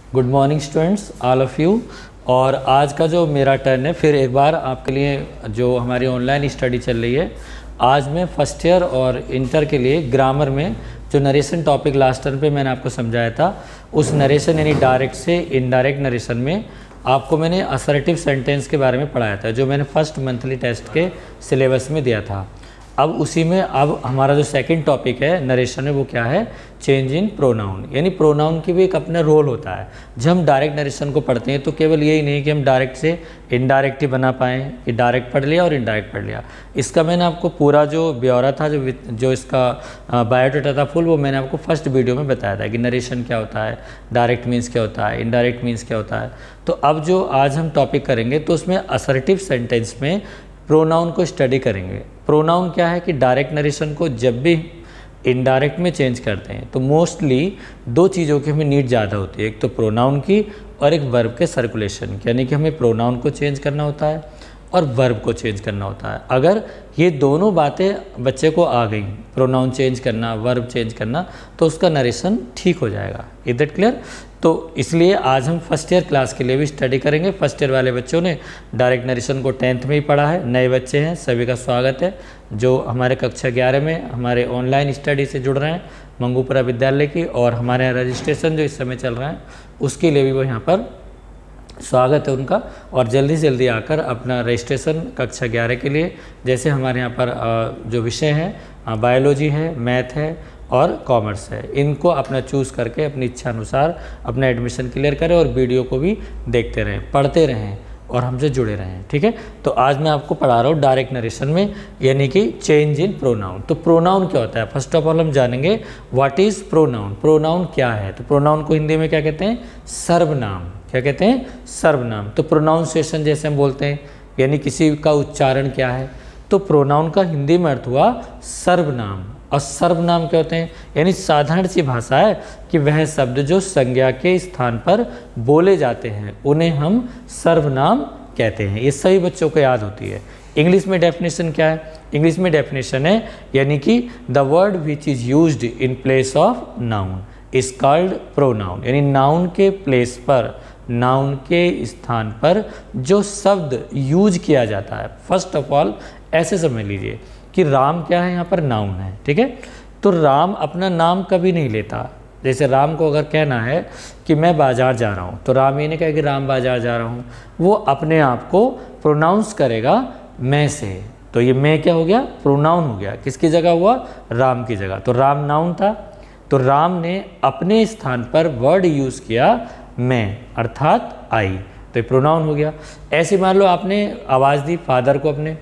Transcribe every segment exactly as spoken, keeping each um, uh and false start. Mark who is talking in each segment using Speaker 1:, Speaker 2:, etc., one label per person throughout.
Speaker 1: Good morning students, all of you. और आज का जो मेरा टर्न है, फिर एक बार आपके लिए जो हमारी ऑनलाइन स्टडी चल रही है, आज मैं फर्स्ट ईयर और इंटर के लिए ग्रामर में जो नरेशन टॉपिक लास्ट टर्न पे मैंने आपको समझाया था, उस नरेशन यानी डायरेक्ट से इनडायरेक्ट नरेशन में आपको मैंने असर्टिव सेंटेंस के बारे में पढ़ाया था, जो मैंने फर्स्ट मंथली टेस्ट के सिलेबस में दिया था। अब उसी में अब हमारा जो सेकंड टॉपिक है नरेशन में, वो क्या है? Change in pronoun. यानी प्रोनाउन की भी एक अपना रोल होता है। जब हम डायरेक्ट नरेशन को पढ़ते हैं तो केवल यही नहीं कि हम डायरेक्ट से इनडायरेक्ट ही बना पाएँ कि डायरेक्ट पढ़ लिया और इनडायरेक्ट पढ़ लिया। इसका मैंने आपको पूरा जो ब्यौरा था, जो जो इसका बायोडाटा था फुल, वो मैंने आपको फर्स्ट वीडियो में बताया था कि नरेशन क्या होता है, डायरेक्ट मीन्स क्या होता है, इनडायरेक्ट मीन्स क्या होता है। तो अब जो आज हम टॉपिक करेंगे तो उसमें असर्टिव सेंटेंस में प्रोनाउन को स्टडी करेंगे। प्रोनाउन क्या है कि डायरेक्ट नरेशन को जब भी इनडायरेक्ट में चेंज करते हैं तो मोस्टली दो चीज़ों की हमें नीड ज़्यादा होती है, एक तो प्रोनाउन की और एक वर्ब के सर्कुलेशन की। यानी कि हमें प्रोनाउन को चेंज करना होता है और वर्ब को चेंज करना होता है। अगर ये दोनों बातें बच्चे को आ गई, प्रोनाउन चेंज करना, वर्ब चेंज करना, तो उसका नरेशन ठीक हो जाएगा। Is that clear? तो इसलिए आज हम फर्स्ट ईयर क्लास के लिए भी स्टडी करेंगे। फर्स्ट ईयर वाले बच्चों ने डायरेक्ट नरेशन को टेंथ में ही पढ़ा है, नए बच्चे हैं, सभी का स्वागत है। जो हमारे कक्षा ग्यारह में हमारे ऑनलाइन स्टडी से जुड़ रहे हैं मंगूपुरा विद्यालय की, और हमारे यहाँ रजिस्ट्रेशन जो इस समय चल रहा है उसके लिए भी वो यहाँ पर स्वागत है उनका। और जल्दी से जल्दी आकर अपना रजिस्ट्रेशन कक्षा ग्यारह के लिए, जैसे हमारे यहाँ पर जो विषय हैं बायोलॉजी है, मैथ है और कॉमर्स है, इनको अपना चूज़ करके अपनी इच्छा अनुसार अपना एडमिशन क्लियर करें और वीडियो को भी देखते रहें, पढ़ते रहें और हमसे जुड़े रहें। ठीक है, तो आज मैं आपको पढ़ा रहा हूँ डायरेक्ट नरेशन में, यानी कि चेंज इन प्रोनाउन। तो प्रोनाउन क्या होता है? फर्स्ट ऑफ ऑल हम जानेंगे व्हाट इज़ प्रोनाउन। प्रोनाउन क्या है? तो प्रोनाउन को हिंदी में क्या कहते हैं? सर्वनाम। क्या कहते हैं? सर्वनाम। तो प्रोनाउंसिएशन जैसे हम बोलते हैं, यानी किसी का उच्चारण क्या है, तो प्रोनाउन का हिंदी में अर्थ हुआ सर्वनाम। और सर्वनाम क्या होते हैं? यानी साधारण सी भाषा है कि वह शब्द जो संज्ञा के स्थान पर बोले जाते हैं उन्हें हम सर्वनाम कहते हैं। ये सभी बच्चों को याद होती है। इंग्लिश में डेफिनेशन क्या है? इंग्लिश में डेफिनेशन है यानी कि the word which is used in place of noun is called pronoun. यानी नाउन के प्लेस पर, नाउन के स्थान पर जो शब्द यूज किया जाता है। फर्स्ट ऑफ ऑल ऐसे समझ लीजिए कि राम क्या है? यहाँ पर नाउन है। ठीक है, तो राम अपना नाम कभी नहीं लेता। जैसे राम को अगर कहना है कि मैं बाजार जा रहा हूँ, तो राम ये नहीं कहे कि राम बाजार जा रहा हूँ, वो अपने आप को प्रोनाउंस करेगा मैं से। तो ये मैं क्या हो गया? प्रोनाउन हो गया। किसकी जगह हुआ? राम की जगह। तो राम नाउन था, तो राम ने अपने स्थान पर वर्ड यूज़ किया मैं, अर्थात आई, तो ये प्रोनाउन हो गया। ऐसे मान लो आपने आवाज़ दी फादर को अपने,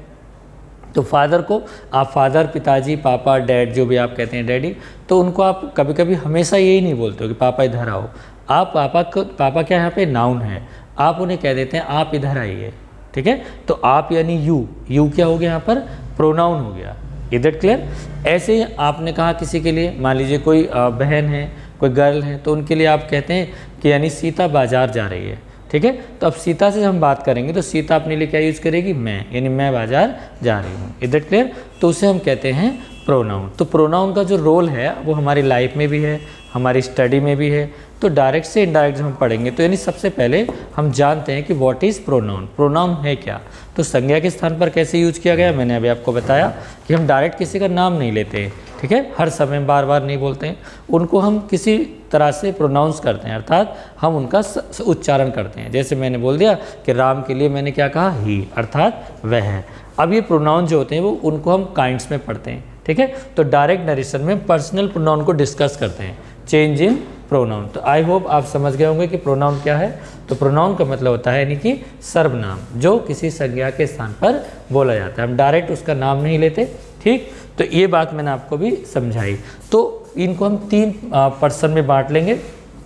Speaker 1: तो फादर को आप फादर, पिताजी, पापा, डैड, जो भी आप कहते हैं डैडी, तो उनको आप कभी कभी हमेशा यही नहीं बोलते हो कि पापा इधर आओ। आप पापा को, पापा क्या यहाँ पे नाउन है, आप उन्हें कह देते हैं आप इधर आइए। ठीक है, तो आप यानी यू, यू क्या हो गया यहाँ पर? प्रोनाउन हो गया। Is that clear? ऐसे ही आपने कहा किसी के लिए, मान लीजिए कोई बहन है, कोई गर्ल है, तो उनके लिए आप कहते हैं कि यानी सीता बाजार जा रही है। ठीक है, तो अब सीता से हम बात करेंगे तो सीता अपने लिए क्या यूज़ करेगी? मैं, यानी मैं बाजार जा रही हूँ। Is that clear? तो उसे हम कहते हैं प्रोनाउन। तो प्रोनाउन का जो रोल है वो हमारी लाइफ में भी है, हमारी स्टडी में भी है। तो डायरेक्ट से इनडायरेक्ट जब हम पढ़ेंगे तो यानी सबसे पहले हम जानते हैं कि व्हाट इज़ प्रोनाउन। प्रोनाउन है क्या? तो संज्ञा के स्थान पर कैसे यूज किया गया, मैंने अभी आपको बताया कि हम डायरेक्ट किसी का नाम नहीं लेते हैं। ठीक है, हर समय बार बार नहीं बोलते हैं, उनको हम किसी तरह से प्रोनाउंस करते हैं, अर्थात हम उनका उच्चारण करते हैं। जैसे मैंने बोल दिया कि राम के लिए मैंने क्या कहा? ही, अर्थात वह है। अब ये प्रोनाउन जो होते हैं वो उनको हम काइंड्स में पढ़ते हैं। ठीक है, तो डायरेक्ट नरेशन में पर्सनल प्रोनाउन को डिस्कस करते हैं, चेंज इन प्रोनाउन। तो आई होप आप समझ गए होंगे कि प्रोनाउन क्या है। तो प्रोनाउन का मतलब होता है यानी कि सर्वनाम, जो किसी संज्ञा के स्थान पर बोला जाता है, हम डायरेक्ट उसका नाम नहीं लेते। ठीक, तो ये बात मैंने आपको भी समझाई। तो इनको हम तीन पर्सन में बांट लेंगे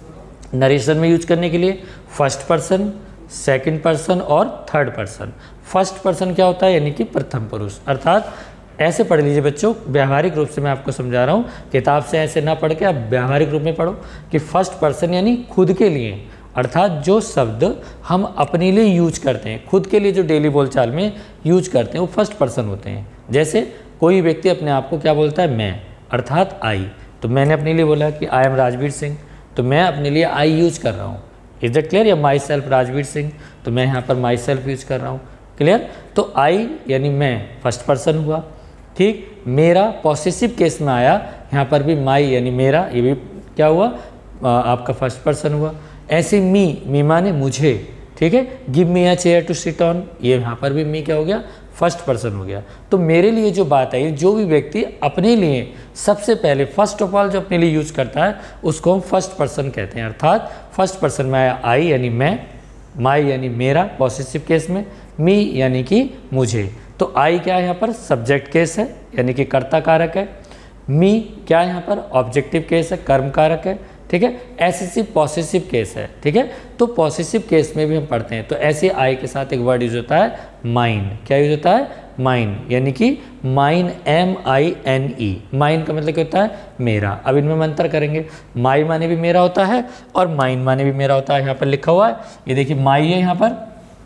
Speaker 1: नरेशन में यूज करने के लिए, फर्स्ट पर्सन, सेकंड पर्सन और थर्ड पर्सन। फर्स्ट पर्सन क्या होता है? यानी कि प्रथम पुरुष, अर्थात ऐसे पढ़ लीजिए बच्चों, व्यावहारिक रूप से मैं आपको समझा रहा हूँ, किताब से ऐसे ना पढ़ के आप व्यावहारिक रूप में पढ़ो कि फर्स्ट पर्सन यानी खुद के लिए, अर्थात जो शब्द हम अपने लिए यूज करते हैं, खुद के लिए जो डेली बोलचाल में यूज करते हैं, वो फर्स्ट पर्सन होते हैं। जैसे कोई व्यक्ति अपने आप को क्या बोलता है? मैं, अर्थात आई। तो मैंने अपने लिए बोला कि आई एम राजवीर सिंह, तो मैं अपने लिए आई यूज कर रहा हूँ। इज दैट क्लियर, या माई सेल्फ राजवीर सिंह, तो मैं यहाँ पर माई सेल्फ यूज कर रहा हूँ, क्लियर। तो आई यानी मैं फर्स्ट पर्सन हुआ, ठीक। मेरा पॉसेसिव केस में आया, यहाँ पर भी माई यानी मेरा, ये भी क्या हुआ, आ, आपका फर्स्ट पर्सन हुआ। ऐसे मी, मी माने मुझे, ठीक है। Give me a chair to sit on, ये यहाँ पर भी मी क्या हो गया, फर्स्ट पर्सन हो गया। तो मेरे लिए जो बात है, जो भी व्यक्ति अपने लिए सबसे पहले फर्स्ट ऑफ ऑल जो अपने लिए यूज करता है उसको हम फर्स्ट पर्सन कहते हैं। अर्थात फर्स्ट पर्सन में आया आई यानी मैं, माई यानी मेरा पॉसेसिव केस में, मी यानी कि मुझे। तो आई क्या है यहाँ पर, सब्जेक्ट केस है यानी कि कर्ता कारक है। मी क्या है यहाँ पर, ऑब्जेक्टिव केस है, कर्म कारक है, ठीक है। ऐसे सी पॉसेसिव केस है, ठीक है। तो पॉसेसिव केस में भी हम पढ़ते हैं, तो ऐसे आई के साथ एक वर्ड यूज होता है माइन। क्या यूज होता है, माइन, यानी कि mine, M I N E. Mine का मतलब क्या होता है, मेरा। अब इनमें हम अंतर करेंगे, माई माने भी मेरा होता है और माइन माने भी मेरा होता है। यहाँ पर लिखा हुआ है, ये देखिए माई है यहाँ पर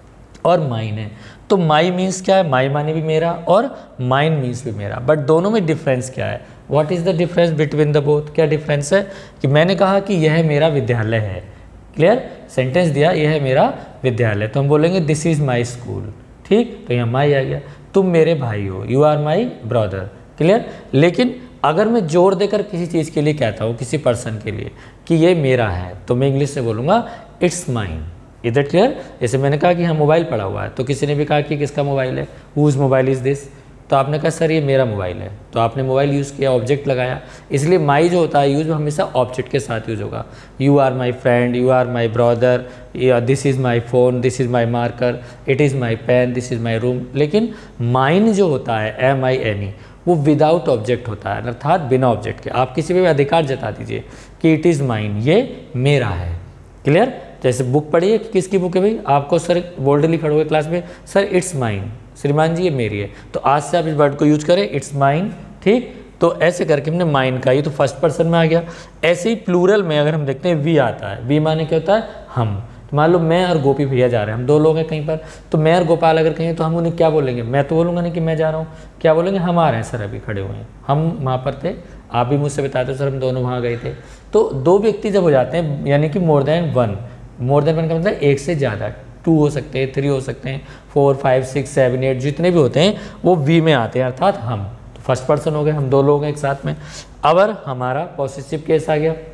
Speaker 1: और माइन है। तो माई मीन्स क्या है, माई माने भी मेरा और माइन मीन्स भी मेरा। बट दोनों में डिफरेंस क्या है, what is the difference between the both. क्या डिफरेंस है कि मैंने कहा कि यह मेरा विद्यालय है, क्लियर, सेंटेंस दिया यह है मेरा विद्यालय, तो हम बोलेंगे दिस इज़ माई स्कूल, ठीक। तो यहाँ माई आ गया। तुम मेरे भाई हो, you are my brother, clear. लेकिन अगर मैं जोर देकर किसी चीज़ के लिए कहता हूँ, किसी पर्सन के लिए कि ये मेरा है, तो मैं इंग्लिश से बोलूँगा it's mine. Is that clear. जैसे मैंने कहा कि हाँ मोबाइल पड़ा हुआ है, तो किसी ने भी कहा कि किसका मोबाइल है, हुज मोबाइल इज़ दिस, तो आपने कहा सर ये मेरा मोबाइल है, तो आपने मोबाइल यूज़ किया, ऑब्जेक्ट लगाया। इसलिए माई जो होता है यूज़ हमेशा ऑब्जेक्ट के साथ यूज़ होगा। You are my friend, you are my brother, this is my phone, this is my marker, it is my pen, this is my room. लेकिन माइन जो होता है, एम आई एन ई, वो without object होता है, अर्थात बिना ऑब्जेक्ट के। आप किसी भी अधिकार जता दीजिए कि इट इज़ माइन, ये मेरा है, क्लियर। जैसे बुक पढ़िए, किसकी बुक है भाई, आपको सर बोल्डली खड़े हुए क्लास में, सर इट्स माइन, श्रीमान जी ये मेरी है, तो आज से आप इस वर्ड को यूज करें, इट्स माइन, ठीक। तो ऐसे करके हमने माइन का, ये तो फर्स्ट पर्सन में आ गया। ऐसे ही प्लूरल में अगर हम देखते हैं वी आता है, वी माने क्या होता है, हम। तो मान लो मैं और गोपी भैया जा रहे हैं, हम दो लोग हैं कहीं पर, तो मैं और गोपाल अगर कहीं तो हम उन्हें क्या बोलेंगे, मैं तो बोलूँगा नहीं कि मैं जा रहा हूँ, क्या बोलेंगे, हम आ रहे हैं सर, अभी खड़े हुए हैं, हम वहाँ पर थे, आप भी मुझसे बताते हो सर हम दोनों वहाँ गए थे। तो दो व्यक्ति जब हो जाते हैं, यानी कि more than one, more than one का मतलब एक से ज़्यादा, टू हो सकते हैं, थ्री हो सकते हैं, four five six seven eight, जितने भी होते हैं वो वी में आते हैं, अर्थात हम। तो फर्स्ट पर्सन हो गए, हम दो लोग हैं एक साथ में। अगर हमारा पॉसेसिव केस आ गया,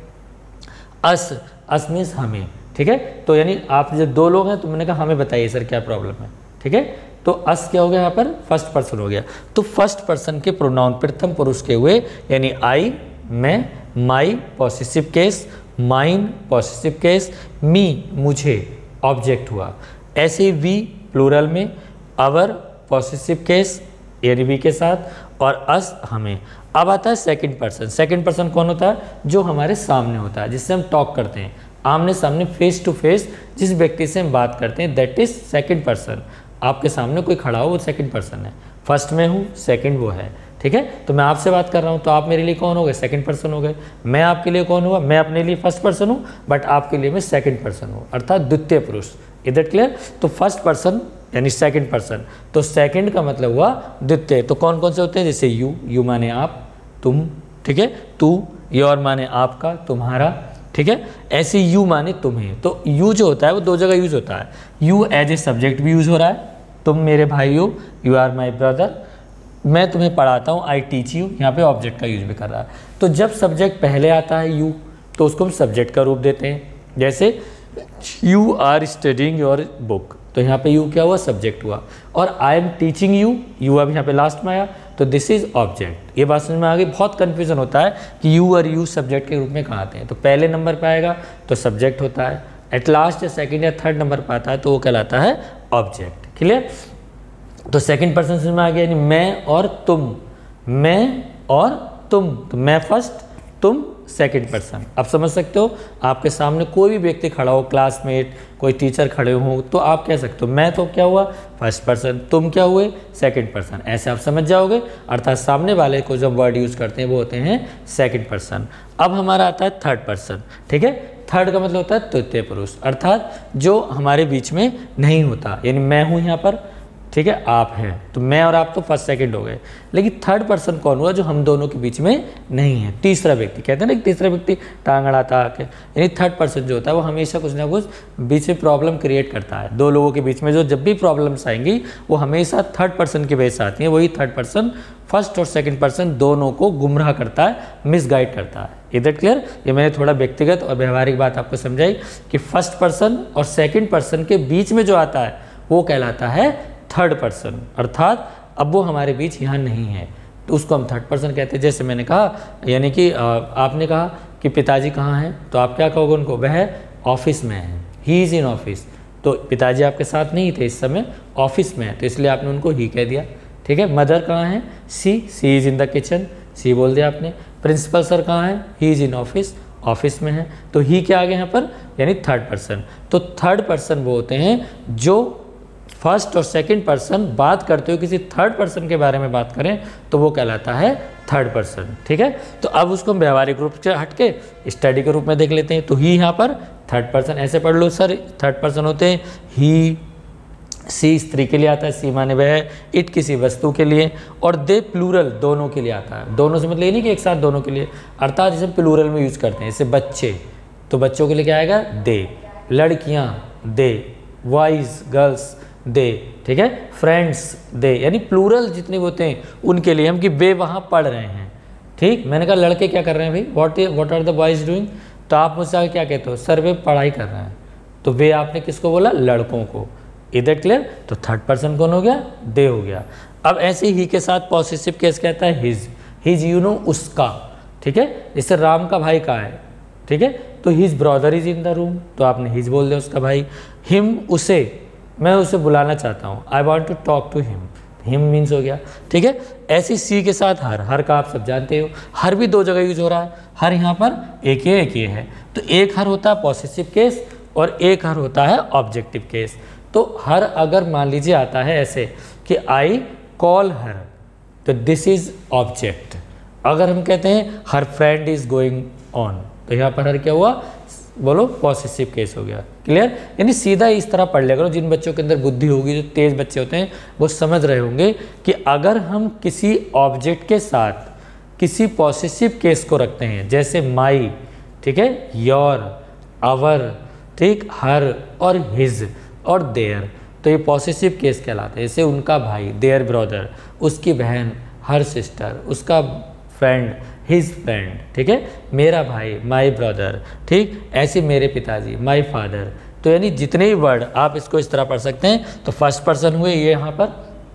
Speaker 1: अस, अस मीन्स हमें, ठीक है। तो यानी आप जब दो लोग हैं तो मैंने कहा हमें बताइए सर क्या प्रॉब्लम है, ठीक है। तो अस क्या हो गया यहाँ पर, फर्स्ट पर्सन हो गया। तो फर्स्ट पर्सन के प्रोनाउन प्रथम पुरुष के हुए, यानी आई, मैं, my possessive case, mine possessive case, me मुझे ऑब्जेक्ट हुआ। ऐसे वी प्लूरल में, अवर पॉसेसिव केस यानी वी के साथ, और अस हमें। अब आता है सेकंड पर्सन। सेकंड पर्सन कौन होता है, जो हमारे सामने होता है, जिससे हम टॉक करते हैं, आमने सामने फेस टू फेस जिस व्यक्ति से हम बात करते हैं, दैट इज सेकंड पर्सन। आपके सामने कोई खड़ा हो वो सेकंड पर्सन है। फर्स्ट में हूँ, सेकंड वो है, ठीक है। तो मैं आपसे बात कर रहा हूँ तो आप मेरे लिए कौन हो गए, सेकंड पर्सन हो गए। मैं आपके लिए कौन हुआ, मैं अपने लिए फर्स्ट पर्सन हूँ, बट आपके लिए मैं सेकंड पर्सन हूँ, अर्थात द्वितीय पुरुष। Is that clear. तो फर्स्ट पर्सन यानी सेकंड पर्सन, तो सेकंड का मतलब हुआ द्वितीय। तो कौन कौन से होते हैं, जैसे यू, यू माने आप, तुम, ठीक है, तू, योर माने आपका, तुम्हारा, ठीक है। ऐसे यू माने तुम्हें। तो यू जो होता है वो दो जगह यूज होता है। यू एज ए सब्जेक्ट भी यूज हो रहा है, तुम मेरे भाई हो, यू आर माई ब्रदर, मैं तुम्हें पढ़ाता हूँ, आई टीच यू, यहाँ पे ऑब्जेक्ट का यूज भी कर रहा है। तो जब सब्जेक्ट पहले आता है यू, तो उसको हम सब्जेक्ट का रूप देते हैं। जैसे you are studying your book, तो यहाँ पे यू क्या हुआ, सब्जेक्ट हुआ। और I am teaching you, you अब यहाँ पे लास्ट में आया, तो दिस इज ऑब्जेक्ट। ये बात समझ में आ गई। बहुत कन्फ्यूजन होता है कि यू और यू सब्जेक्ट के रूप में कहाँ आते हैं। तो पहले नंबर पे आएगा तो सब्जेक्ट होता है, एट लास्ट या सेकंड या थर्ड नंबर पर आता है तो वो कहलाता है ऑब्जेक्ट। क्लियर। तो सेकंड पर्सन समझ में आ गया, यानी मैं और तुम, मैं और तुम, तो मैं फर्स्ट, तुम सेकंड पर्सन। अब समझ सकते हो, आपके सामने कोई भी व्यक्ति खड़ा हो, क्लासमेट, कोई टीचर खड़े हो, तो आप कह सकते हो मैं तो क्या हुआ, फर्स्ट पर्सन, तुम क्या हुए, सेकंड पर्सन। ऐसे आप समझ जाओगे। अर्थात सामने वाले को जब वर्ड यूज करते हैं वो होते हैं सेकंड पर्सन। अब हमारा आता है थर्ड पर्सन, ठीक है। थर्ड का मतलब होता है तृतीय पुरुष, अर्थात जो हमारे बीच में नहीं होता। यानी मैं हूँ यहाँ पर, ठीक है, आप हैं, तो मैं और आप तो फर्स्ट सेकंड हो गए, लेकिन थर्ड पर्सन कौन हुआ जो हम दोनों के बीच में नहीं है, तीसरा व्यक्ति। कहते हैं ना कि तीसरा व्यक्ति टांग अड़ाता आके, यानी थर्ड पर्सन जो होता है वो हमेशा कुछ ना कुछ बीच में प्रॉब्लम क्रिएट करता है। दो लोगों के बीच में जो जब भी प्रॉब्लम्स आएंगी वो हमेशा थर्ड पर्सन की वजह से आती हैं। वही थर्ड पर्सन फर्स्ट और सेकंड पर्सन दोनों को गुमराह करता है, मिसगाइड करता है। Is that clear? ये मैंने थोड़ा व्यक्तिगत और व्यवहारिक बात आपको समझाई कि फर्स्ट पर्सन और सेकंड पर्सन के बीच में जो आता है वो कहलाता है थर्ड पर्सन, अर्थात अब वो हमारे बीच यहाँ नहीं है तो उसको हम थर्ड पर्सन कहते हैं। जैसे मैंने कहा, यानी कि आपने कहा कि पिताजी कहाँ हैं, तो आप क्या कहोगे उनको? वह ऑफिस में है, ही इज़ इन ऑफिस। तो पिताजी आपके साथ नहीं थे इस समय, ऑफिस में है, तो इसलिए आपने उनको ही कह दिया। ठीक है, मदर कहाँ है? She, she is in the kitchen, she बोल दिया आपने। प्रिंसिपल सर कहाँ है? He is in office, office में है, तो ही क्या आ गया यहाँ पर? यानी थर्ड पर्सन। तो थर्ड पर्सन वो होते हैं जो फर्स्ट और सेकंड पर्सन बात करते हुए किसी थर्ड पर्सन के बारे में बात करें तो वो कहलाता है थर्ड पर्सन। ठीक है, तो अब उसको हम व्यवहारिक रूप से हटके स्टडी के रूप में देख लेते हैं। तो ही यहाँ पर थर्ड पर्सन, ऐसे पढ़ लो सर, थर्ड पर्सन होते हैं ही। सी स्त्री के लिए आता है, सी माने वह, इट किसी वस्तु के लिए, और दे प्लूरल दोनों के लिए आता है। दोनों से मतलब ये नहीं कि एक साथ दोनों के लिए, अर्थात जैसे प्लूरल में यूज करते हैं, जैसे बच्चे, तो बच्चों के लिए क्या आएगा? दे। लड़कियाँ दे, बॉयज गर्ल्स दे। ठीक है, फ्रेंड्स दे, यानी प्लूरल जितने होते हैं उनके लिए हम कि वे वहाँ पढ़ रहे हैं। ठीक, मैंने कहा लड़के क्या कर रहे हैं भाई, what what are the boys doing, तो आप मुझसे आगे क्या कहते हो? सर वे पढ़ाई कर रहे हैं, तो वे आपने किसको बोला? लड़कों को। Is that clear? तो थर्ड पर्सन कौन हो गया? दे हो गया। अब ऐसे ही के साथ पॉसेसिव केस कहता है हिज, हिज यू नो उसका। ठीक है, जैसे राम का भाई कहाँ है? ठीक है, तो his brother is in the room, तो आपने हिज बोल दिया उसका भाई। हिम उसे, मैं उसे बुलाना चाहता हूँ, I want to talk to him, him means हो गया। ठीक है, ऐसी सी के साथ हर, हर का आप सब जानते हो, हर भी दो जगह यूज हो रहा है, हर यहाँ पर एक ये एक ये है। तो एक हर होता है पॉसेसिव केस और एक हर होता है ऑब्जेक्टिव केस। तो हर अगर मान लीजिए आता है ऐसे कि आई कॉल हर, तो दिस इज ऑब्जेक्ट। अगर हम कहते हैं her friend is going on, तो यहाँ पर हर क्या हुआ? बोलो, पॉसेसिव केस हो गया। क्लियर? यानी सीधा इस तरह पढ़ लिया करो, जिन बच्चों के अंदर बुद्धि होगी, जो तेज बच्चे होते हैं वो समझ रहे होंगे कि अगर हम किसी ऑब्जेक्ट के साथ किसी पॉसेसिव केस को रखते हैं, जैसे माई, ठीक है, योर, आवर, ठीक, हर और हिज और देयर, तो ये पॉसेसिव केस कहलाते हैं। जैसे उनका भाई, देयर ब्रदर, उसकी बहन, हर सिस्टर, उसका फ्रेंड, हिज फ्रेंड। ठीक है, मेरा भाई, माई ब्रदर। ठीक, ऐसे मेरे पिताजी, माई फादर। तो यानी जितने भी वर्ड आप इसको इस तरह पढ़ सकते हैं। तो फर्स्ट पर्सन हुए ये यहाँ पर,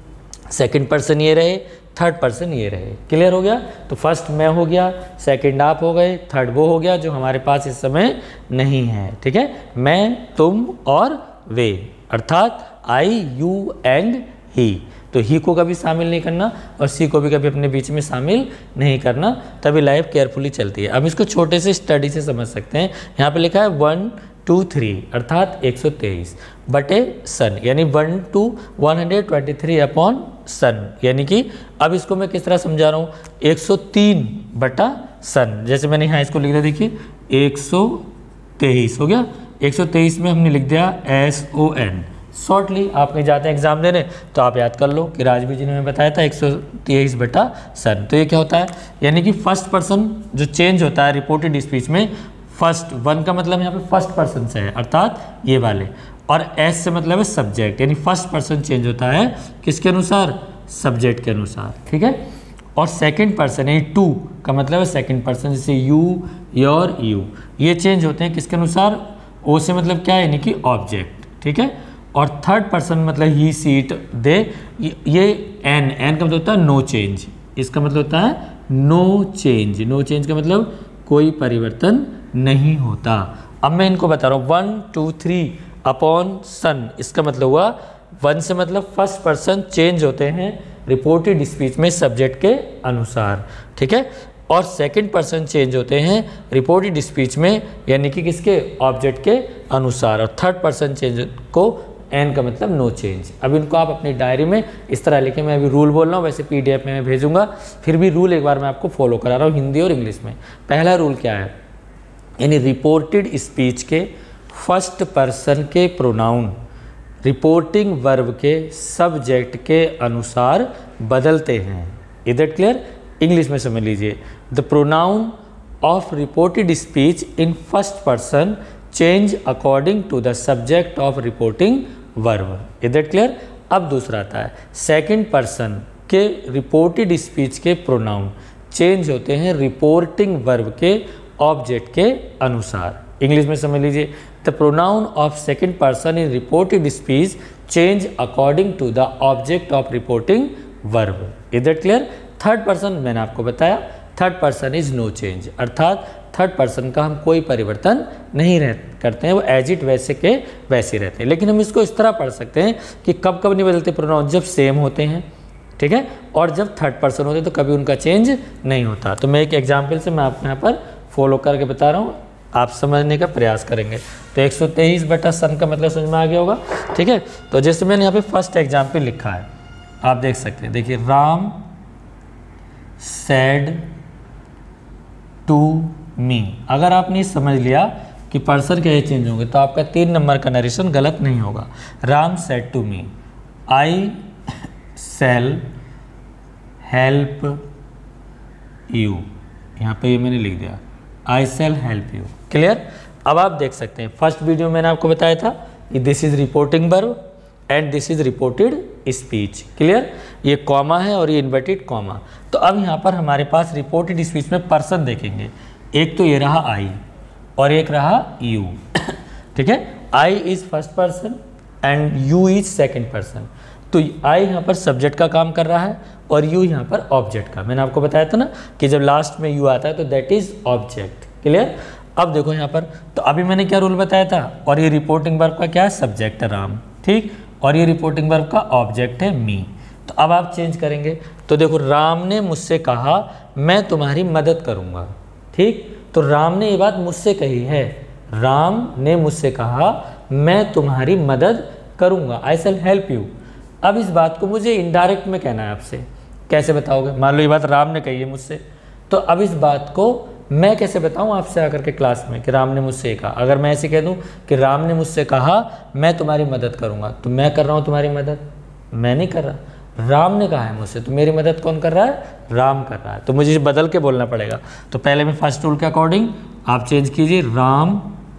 Speaker 1: सेकंड पर्सन ये रहे, थर्ड पर्सन ये रहे। क्लियर हो गया? तो फर्स्ट मैं हो गया, सेकंड आप हो गए, थर्ड वो हो गया जो हमारे पास इस समय नहीं है। ठीक है, मैं, तुम और वे, अर्थात आई, यू एंड ही। तो ही को कभी शामिल नहीं करना और सी को भी कभी अपने बीच में शामिल नहीं करना, तभी लाइफ केयरफुली चलती है। अब इसको छोटे से स्टडी से समझ सकते हैं। यहाँ पे लिखा है वन टू थ्री, अर्थात एक सौ तेईस बटे सन, यानी one two one hundred twenty three upon son, यानी कि अब इसको मैं किस तरह समझा रहा हूँ? एक सौ तीन बटा सन। जैसे मैंने यहाँ इसको लिख दिया, देखिए एक सौ तेईस हो गया। एक सौ तेईस में हमने लिख दिया एस ओ एन। शॉर्टली आप कहीं जाते हैं एग्जाम देने तो आप याद कर लो कि राजवीर जी ने हमें बताया था एक सौ तेईस बटा सन। तो ये क्या होता है? यानी कि फर्स्ट पर्सन जो चेंज होता है रिपोर्टेड स्पीच में, फर्स्ट वन का मतलब यहाँ पे फर्स्ट पर्सन से है, अर्थात ये वाले, और एस से मतलब है सब्जेक्ट, यानी फर्स्ट पर्सन चेंज होता है किसके अनुसार? सब्जेक्ट के अनुसार। ठीक है, और सेकंड पर्सन यानी टू का मतलब है सेकंड पर्सन, जैसे यू, योर, यू, ये चेंज होते हैं किसके अनुसार? ओ से मतलब क्या है? यानी कि ऑब्जेक्ट। ठीक है, और थर्ड पर्सन मतलब ही, सी, इट, दे, ये एन, एन का मतलब होता है नो चेंज, इसका मतलब होता है नो चेंज। नो चेंज का मतलब कोई परिवर्तन नहीं होता। अब मैं इनको बता रहा हूँ, one two three upon son, इसका मतलब हुआ वन से मतलब फर्स्ट पर्सन चेंज होते हैं रिपोर्टेड स्पीच में सब्जेक्ट के अनुसार। ठीक है, और सेकंड पर्सन चेंज होते हैं रिपोर्टेड स्पीच में यानी कि किसके? ऑब्जेक्ट के अनुसार। और थर्ड पर्सन चेंज को एन का मतलब नो चेंज। अब इनको आप अपनी डायरी में इस तरह लिखे, मैं अभी रूल बोल रहा हूँ, वैसे पीडीएफ में मैं भेजूंगा, फिर भी रूल एक बार मैं आपको फॉलो करा रहा हूँ हिंदी और इंग्लिश में। पहला रूल क्या है? यानी रिपोर्टेड स्पीच के फर्स्ट पर्सन के प्रोनाउन रिपोर्टिंग वर्ब के सब्जेक्ट के अनुसार बदलते हैं। Is that clear? इंग्लिश में समझ लीजिए, the pronoun of reported speech in first person change according to the subject of reporting verb. Is that clear? अब दूसरा आता है, सेकंड पर्सन के रिपोर्टेड स्पीच के प्रोनाउन चेंज होते हैं रिपोर्टिंग वर्ब के ऑब्जेक्ट के अनुसार। इंग्लिश में समझ लीजिए, the pronoun of second person in reported speech change according to the object of reporting verb. Is that clear? Third person मैंने आपको बताया, third person is no change, अर्थात थर्ड पर्सन का हम कोई परिवर्तन नहीं रह करते हैं, वो एज इट वैसे के वैसे रहते हैं। लेकिन हम इसको इस तरह पढ़ सकते हैं कि कब कब नहीं बदलते प्रोनाउन, जब सेम होते हैं, ठीक है, और जब थर्ड पर्सन होते हैं तो कभी उनका चेंज नहीं होता। तो मैं एक एग्जाम्पल से मैं आपको यहाँ पर फॉलो करके बता रहा हूँ, आप समझने का प्रयास करेंगे। तो एक सौ तेईस बटा सन का मतलब समझ में आ गया होगा, ठीक है। तो जैसे मैंने यहाँ पे फर्स्ट एग्जाम्पल लिखा है, आप देख सकते हैं, देखिए, राम सैड टू मी। अगर आपने समझ लिया कि पर्सन कैसे चेंज होंगे तो आपका तीन नंबर का नरेशन गलत नहीं होगा। Ram said to me, I shall help you, यहाँ पे ये मैंने लिख दिया, I shall help you. Clear? अब आप देख सकते हैं, फर्स्ट वीडियो मैंने आपको बताया था कि this is reporting verb and this is reported speech. Clear? ये कॉमा है और ये इन्वर्टेड कॉमा। तो अब यहाँ पर हमारे पास रिपोर्टेड स्पीच में पर्सन देखेंगे, एक तो ये रहा आई और एक रहा यू, ठीक है। I is first person and you is second person. तो आई यहाँ पर सब्जेक्ट का काम कर रहा है और यू यहाँ पर ऑब्जेक्ट का। मैंने आपको बताया था ना कि जब लास्ट में यू आता है तो दैट इज ऑब्जेक्ट। क्लियर? अब देखो यहाँ पर, तो अभी मैंने क्या रूल बताया था, और ये रिपोर्टिंग वर्ब का क्या है, सब्जेक्ट है राम, ठीक, और ये रिपोर्टिंग वर्ब का ऑब्जेक्ट है मी। तो अब आप चेंज करेंगे, तो देखो, राम ने मुझसे कहा मैं तुम्हारी मदद करूँगा, ठीक। तो राम ने ये बात मुझसे कही है, राम ने मुझसे कहा मैं तुम्हारी मदद करूँगा, आई शैल हेल्प यू। अब इस बात को मुझे इनडायरेक्ट में कहना है आपसे, कैसे बताओगे? मान लो ये बात राम ने कही है मुझसे, तो अब इस बात को मैं कैसे बताऊं आपसे आकर के क्लास में कि राम ने मुझसे कहा? अगर मैं ऐसे कह दूं कि राम ने मुझसे कहा मैं तुम्हारी मदद करूंगा, तो मैं कर रहा हूं तुम्हारी मदद? मैं नहीं कर रहा, राम ने कहा है मुझसे, तो मेरी मदद कौन कर रहा है? राम कर रहा है। तो मुझे बदल के बोलना पड़ेगा। तो पहले मैं फर्स्ट रूल के अकॉर्डिंग आप चेंज कीजिए, राम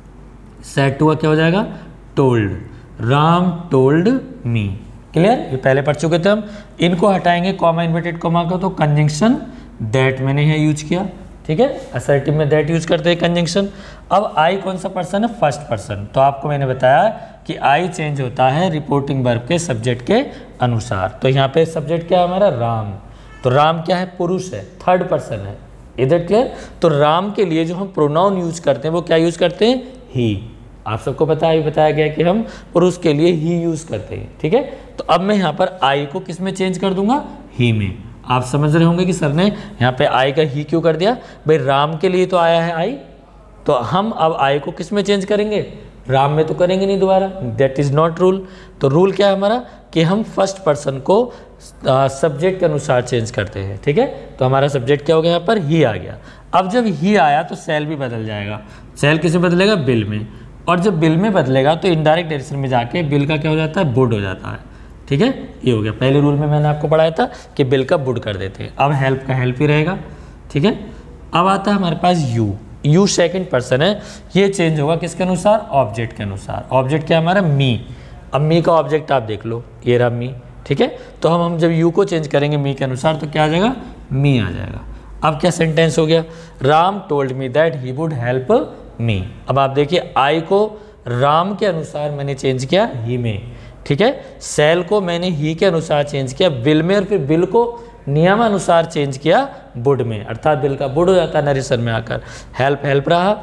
Speaker 1: सेड टू क्या हो जाएगा? Told, Ram told me. Clear? ये पहले पढ़ चुके थे हम। इनको हटाएंगे कॉमा इन्वर्टेड कॉमा का, तो कंजंक्शन दैट मैंने यहाँ यूज किया, ठीक है। असर्टिव में दैट यूज करते हैं कंजंक्शन। अब आई कौन सा पर्सन है? First person. तो आपको मैंने बताया कि आई चेंज होता है रिपोर्टिंग वर्ब के सब्जेक्ट के अनुसार। तो यहाँ पे सब्जेक्ट क्या है हमारा? राम। तो राम क्या है? पुरुष है, थर्ड पर्सन है। Is that clear? तो राम के लिए जो हम प्रोनाउन यूज करते हैं वो क्या यूज करते हैं? ही। आप सबको पता है, बताया गया कि हम पुरुष के लिए ही यूज करते हैं, ठीक है। तो अब मैं यहाँ पर आई को किस में चेंज कर दूंगा? ही में। आप समझ रहे होंगे कि सर ने यहाँ पे आई का ही क्यों कर दिया? भाई राम के लिए तो आया है आई, तो हम अब आई को किस में चेंज करेंगे? राम में तो करेंगे नहीं दोबारा, दैट इज नॉट रूल। तो रूल क्या है हमारा कि हम फर्स्ट पर्सन को सब्जेक्ट के अनुसार चेंज करते हैं, ठीक है। तो हमारा सब्जेक्ट क्या हो गया? यहाँ पर ही आ गया। अब जब ही आया तो सेल भी बदल जाएगा। सेल किसे बदलेगा? बिल में। और जब बिल में बदलेगा तो इनडायरेक्ट डायरेक्शन में जाके बिल का क्या हो जाता है? बुड हो जाता है, ठीक है। ये हो गया। पहले रूल में मैंने आपको पढ़ाया था कि बिल का बुड कर देते हैं। अब हेल्प का हेल्प ही रहेगा, ठीक है। अब आता है हमारे पास यू। यू सेकंड पर्सन है, ये चेंज होगा किसके अनुसार? ऑब्जेक्ट के अनुसार। ऑब्जेक्ट क्या है हमारा? मी। अब मी का ऑब्जेक्ट आप देख लो, ये रहा मी, ठीक है। तो हम हम जब यू को चेंज करेंगे मी के अनुसार तो क्या आ जाएगा? मी आ जाएगा। अब क्या सेंटेंस हो गया? Ram told me that he would help me. अब आप देखिए, आई को राम के अनुसार मैंने चेंज किया ही में, ठीक है। सेल को मैंने ही के अनुसार चेंज किया बिल में, और फिर बिल को नियमानुसार चेंज किया बुड में, अर्थात बिल का बुड हो जाता है नरेशन में आकर। हेल्प हेल्प रहा,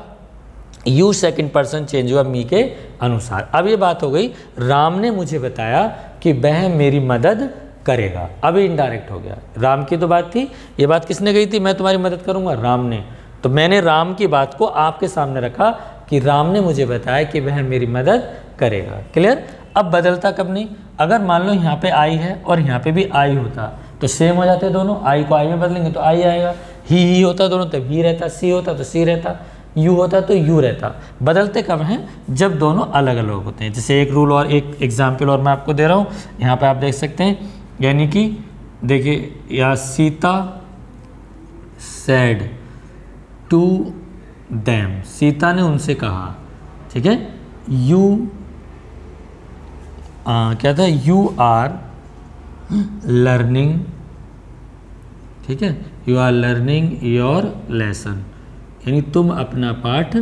Speaker 1: यू सेकंड पर्सन चेंज हुआ मी के अनुसार। अब ये बात हो गई, राम ने मुझे बताया कि वह मेरी मदद करेगा। अब इनडायरेक्ट हो गया। राम की तो बात थी, ये बात किसने कही थी? मैं तुम्हारी मदद करूंगा, राम ने। तो मैंने राम की बात को आपके सामने रखा कि राम ने मुझे बताया कि वह मेरी मदद करेगा। क्लियर? अब बदलता कब नहीं? अगर मान लो यहाँ पे आई है और यहाँ पे भी आई होता तो सेम हो जाते दोनों। आई को आई में बदलेंगे तो आई आएगा, ही ही होता दोनों तब ही रहता, सी होता तो सी रहता। यू होता तो यू रहता। बदलते कब हैं? जब दोनों अलग अलग होते हैं। जैसे एक रूल और एक एग्जाम्पल और मैं आपको दे रहा हूँ, यहाँ पे आप देख सकते हैं, यानी कि देखिए, या Sita said to them, Sita ने उनसे कहा, ठीक है, यू आ, क्या था, यू आर लर्निंग, ठीक है, you are learning your lesson, यानी तुम अपना पाठ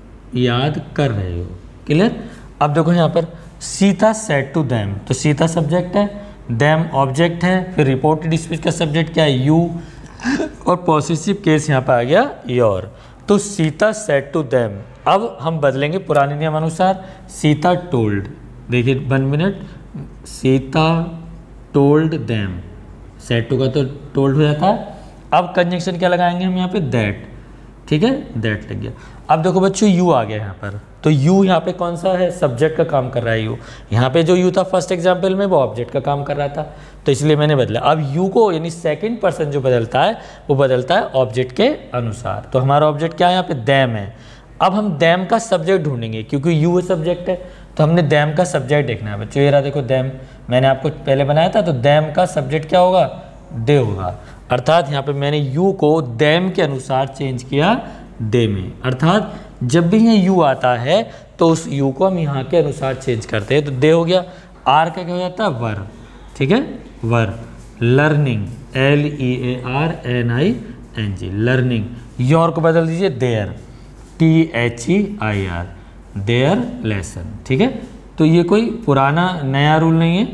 Speaker 1: याद कर रहे हो। क्लियर? अब देखो यहाँ पर सीता सेड टू देम, तो सीता सब्जेक्ट है, देम ऑब्जेक्ट है, फिर रिपोर्टेड स्पीच का सब्जेक्ट क्या है, यू, और पॉसेसिव केस यहाँ पर आ गया योर। तो सीता सेड टू देम, अब हम बदलेंगे पुराने नियम अनुसार, सीता टोल्ड, देखिए one minute, Sita told them, said to का तो टोल्ड हो जाता है। अब कंजंक्शन क्या लगाएंगे हम यहाँ पे, दैट, ठीक है, दैट लग गया। अब देखो बच्चों, यू आ गया यहाँ पर, तो यू यहाँ पे कौन सा है, सब्जेक्ट का काम कर रहा है यू। यहाँ पे जो यू था फर्स्ट एग्जाम्पल में, वो ऑब्जेक्ट का काम कर रहा था, तो इसलिए मैंने बदला। अब यू को, यानी सेकंड पर्सन जो बदलता है, वो बदलता है ऑब्जेक्ट के अनुसार। तो हमारा ऑब्जेक्ट क्या है यहाँ पे, दैम है। अब हम दैम का सब्जेक्ट ढूंढेंगे, क्योंकि यू सब्जेक्ट है, तो हमने दैम का सब्जेक्ट देखना है बच्चों। ये रहा देखो दैम, मैंने आपको पहले बनाया था, तो दैम का सब्जेक्ट क्या होगा, दे होगा। अर्थात यहाँ पे मैंने यू को दैम के अनुसार चेंज किया दे में। अर्थात जब भी यहाँ यू आता है तो उस यू को हम यहाँ के अनुसार चेंज करते हैं, तो दे हो गया। आर का क्या हो जाता है, वर, ठीक है, were, learning, L E A R N I N G, learning. Your को बदल दीजिए their, T H E I R, their lesson, ठीक है। तो ये कोई पुराना नया रूल नहीं है,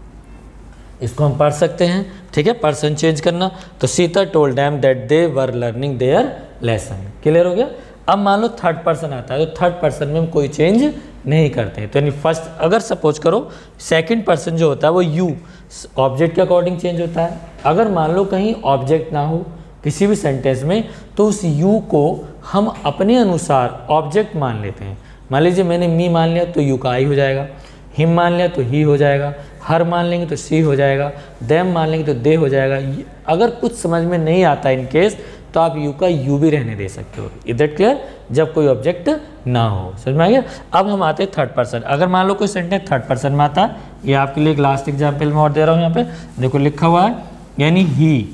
Speaker 1: इसको हम पढ़ सकते हैं, ठीक है, पर्सन चेंज करना। तो Sita told them that they were learning their lesson. Clear हो गया? अब मान लो थर्ड पर्सन आता है, तो थर्ड पर्सन में हम कोई चेंज नहीं करते हैं। तो यानी फर्स्ट, अगर सपोज करो सेकंड पर्सन जो होता है वो यू ऑब्जेक्ट के अकॉर्डिंग चेंज होता है। अगर मान लो कहीं ऑब्जेक्ट ना हो किसी भी सेंटेंस में, तो उस यू को हम अपने अनुसार ऑब्जेक्ट मान लेते हैं। मान लीजिए मैंने मी मान लिया तो यू का आई हो जाएगा, हिम मान लिया तो ही हो जाएगा, हर मान लेंगे तो सी हो जाएगा, देम मान लेंगे तो दे हो जाएगा। अगर कुछ समझ में नहीं आता इन केस, तो आप यू का यू भी रहने दे सकते हो। Is that clear? जब कोई ऑब्जेक्ट ना हो। समझ में आ गया? अब हम आते हैं थर्ड पर्सन। अगर मान लो कोई सेंटेंस थर्ड पर्सन में आता है, ये आपके लिए एक लास्ट एग्जाम्पल में और दे रहा हूँ। यहाँ पे देखो लिखा हुआ है, यानी he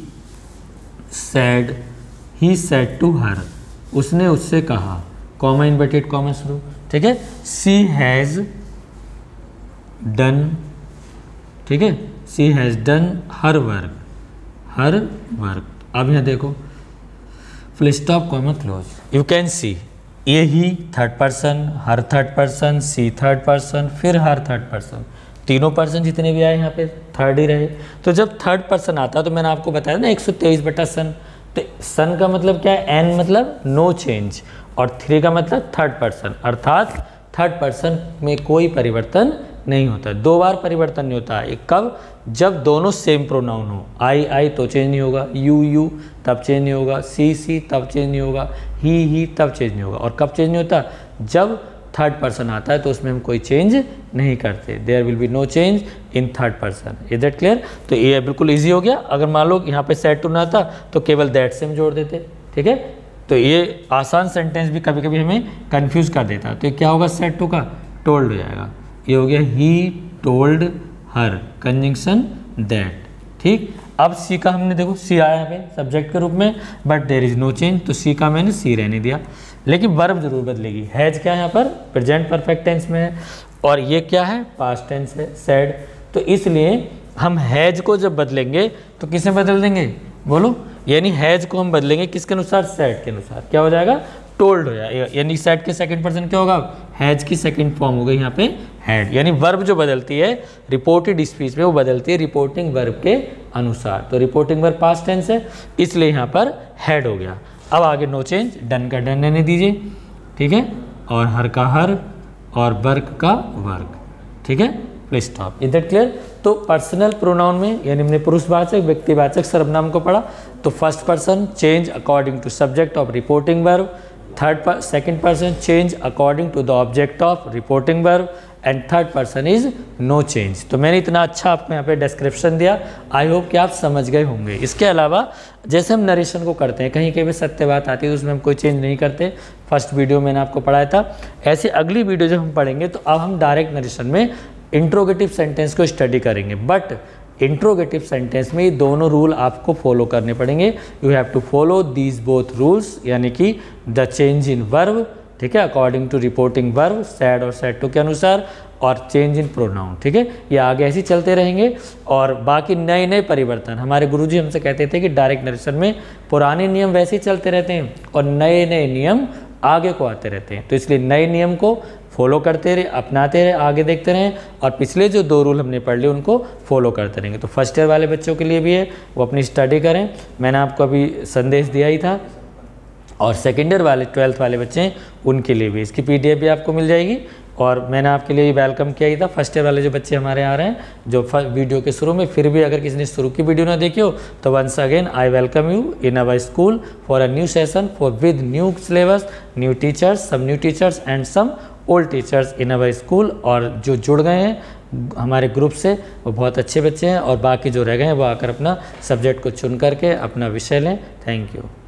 Speaker 1: said, he said to her, उसने उससे कहा, कॉमा इन्वर्टेड कॉमा शुरू, ठीक है, सी हैज़ डन, ठीक है, she has done her work, her work. अब यहाँ देखो full stop comma close, you can see, ये he third person, her third person, she third person, फिर हर थर्ड पर्सन, तीनों पर्सन जितने भी आए यहाँ पे थर्ड ही रहे। तो जब थर्ड पर्सन आता है तो मैंने आपको बताया ना एक सौ तेईस बटा सन, तो सन का मतलब क्या है, एन मतलब नो चेंज, और थ्री का मतलब थर्ड पर्सन, अर्थात थर्ड पर्सन में कोई परिवर्तन नहीं होता। दो बार परिवर्तन नहीं होता है। कब? जब दोनों सेम प्रोनाउन हो। आई आई तो चेंज नहीं होगा, यू यू तब चेंज नहीं होगा, सी सी तब चेंज नहीं होगा, ही ही तब चेंज नहीं होगा। और कब चेंज नहीं होता? जब थर्ड पर्सन आता है तो उसमें हम कोई चेंज नहीं करते। There will be no change in third person. Is that clear? तो ये बिल्कुल ईजी हो गया। अगर मान लो यहाँ पे सेड टू ना आता तो केवल दैट से हम जोड़ देते, ठीक है। तो ये आसान सेंटेंस भी कभी कभी हमें कन्फ्यूज कर देता है। तो ये क्या होगा, सेड टू का टोल्ड हो जाएगा। ये हो गया he told her, conjunction that, ठीक। अब सी का हमने देखो, सी आया यहाँ पे सब्जेक्ट के रूप में, but there is no change, तो सी का मैंने सी रहने दिया। लेकिन वर्ब जरूर बदलेगी। हैज क्या है यहाँ पर, प्रेजेंट परफेक्ट टेंस में है, और ये क्या है, पास्ट टेंस है, सेड। तो इसलिए हम हैज को जब बदलेंगे तो किसे बदल देंगे, बोलो। यानी हैज को हम बदलेंगे किसके अनुसार, सेड के अनुसार। क्या हो जाएगा, टोल्ड हो जाएगा। यानी सेड के सेकंड पर्सन क्या होगा, हैज की सेकंड फॉर्म हो गई यहाँ पे हैड। यानी वर्ब जो बदलती है रिपोर्टेड स्पीच में, वो बदलती है रिपोर्टिंग वर्ब के अनुसार। तो रिपोर्टिंग वर्ब पास्ट टेंस है, इसलिए यहाँ पर हैड हो गया। अब आगे नो चेंज, डन का डन रहने दीजिए, ठीक है, और हर का हर, और वर्क का वर्क, ठीक है, please stop. Is that clear? तो पर्सनल प्रोनाउन में, यानी हमने पुरुषवाचक व्यक्तिवाचक सर्वनाम को पढ़ा, तो first person change according to subject of reporting verb, third पर second person change according to the object of reporting verb, and third person is no change. तो मैंने इतना अच्छा आपको यहाँ पे डिस्क्रिप्शन दिया, आई होप कि आप समझ गए होंगे। इसके अलावा जैसे हम नरेशन को करते हैं, कहीं कहीं भी सत्य बात आती है तो उसमें हम कोई चेंज नहीं करते, फर्स्ट वीडियो मैंने आपको पढ़ाया था। ऐसे अगली वीडियो जब हम पढ़ेंगे तो अब हम डायरेक्ट नरेशन में इंट्रोगेटिव सेंटेंस को स्टडी करेंगे। बट इंट्रोगेटिव सेंटेंस में ये दोनों रूल आपको फॉलो करने पड़ेंगे। You have to follow these both rules, यानी कि द चेंज इन वर्ब, ठीक है, according to reporting verb said और सैड टू के अनुसार, और चेंज इन प्रोनाउन, ठीक है। ये आगे ऐसे ही चलते रहेंगे। और बाकी नए नए परिवर्तन, हमारे गुरुजी हमसे कहते थे कि डायरेक्ट नरेशन में पुराने नियम वैसे ही चलते रहते हैं और नए नए नियम आगे को आते रहते हैं। तो इसलिए नए नियम को फॉलो करते रहे, अपनाते रहे, आगे देखते रहें, और पिछले जो दो रूल हमने पढ़ लिए उनको फॉलो करते रहेंगे। तो फर्स्ट ईयर वाले बच्चों के लिए भी है, वो अपनी स्टडी करें, मैंने आपको अभी संदेश दिया ही था। और सेकेंड ईयर वाले ट्वेल्थ वाले बच्चे हैं उनके लिए भी इसकी पीडीएफ भी आपको मिल जाएगी। और मैंने आपके लिए वेलकम किया ही था। फर्स्ट ईयर वाले जो बच्चे हमारे आ रहे हैं, जो वीडियो के शुरू में, फिर भी अगर किसी ने शुरू की वीडियो ना देखी हो तो once again I welcome you in our school for a new session for with new syllabus, new teachers, some new teachers and some old teachers in our school. और जो जुड़ गए हैं हमारे ग्रुप से वो बहुत अच्छे बच्चे हैं, और बाकी जो रह गए हैं वो आकर अपना सब्जेक्ट को चुन करके अपना विषय लें। Thank you.